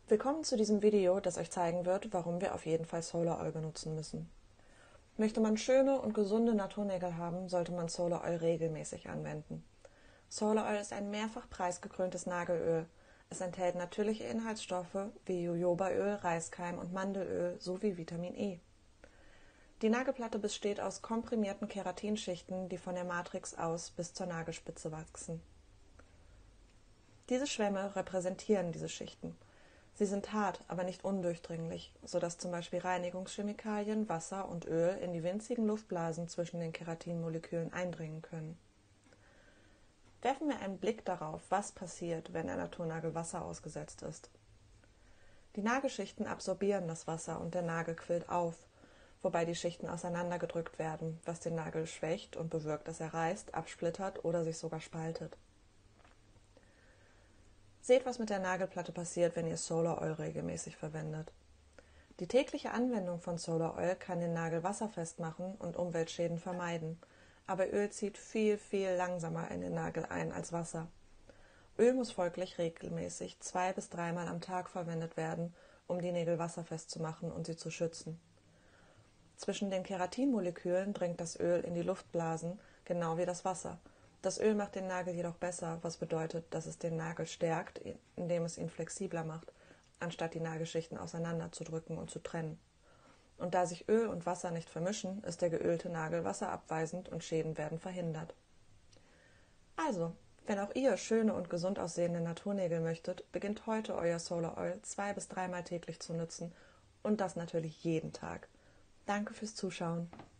Willkommen zu diesem Video, das euch zeigen wird, warum wir auf jeden Fall Solar Oil benutzen müssen. Möchte man schöne und gesunde Naturnägel haben, sollte man Solar Oil regelmäßig anwenden. Solar Oil ist ein mehrfach preisgekröntes Nagelöl. Es enthält natürliche Inhaltsstoffe wie Jojobaöl, Reiskeim und Mandelöl sowie Vitamin E. Die Nagelplatte besteht aus komprimierten Keratinschichten, die von der Matrix aus bis zur Nagelspitze wachsen. Diese Schwämme repräsentieren diese Schichten. Sie sind hart, aber nicht undurchdringlich, sodass zum Beispiel Reinigungschemikalien, Wasser und Öl in die winzigen Luftblasen zwischen den Keratinmolekülen eindringen können. Werfen wir einen Blick darauf, was passiert, wenn der Naturnagel Wasser ausgesetzt ist. Die Nagelschichten absorbieren das Wasser und der Nagel quillt auf, wobei die Schichten auseinandergedrückt werden, was den Nagel schwächt und bewirkt, dass er reißt, absplittert oder sich sogar spaltet. Seht, was mit der Nagelplatte passiert, wenn ihr Solar Oil regelmäßig verwendet. Die tägliche Anwendung von Solar Oil kann den Nagel wasserfest machen und Umweltschäden vermeiden, aber Öl zieht viel, viel langsamer in den Nagel ein als Wasser. Öl muss folglich regelmäßig 2- bis 3-mal am Tag verwendet werden, um die Nägel wasserfest zu machen und sie zu schützen. Zwischen den Keratinmolekülen dringt das Öl in die Luftblasen, genau wie das Wasser. Das Öl macht den Nagel jedoch besser, was bedeutet, dass es den Nagel stärkt, indem es ihn flexibler macht, anstatt die Nagelschichten auseinanderzudrücken und zu trennen. Und da sich Öl und Wasser nicht vermischen, ist der geölte Nagel wasserabweisend und Schäden werden verhindert. Also, wenn auch ihr schöne und gesund aussehende Naturnägel möchtet, beginnt heute euer Solar Oil 2- bis 3-mal täglich zu nutzen und das natürlich jeden Tag. Danke fürs Zuschauen.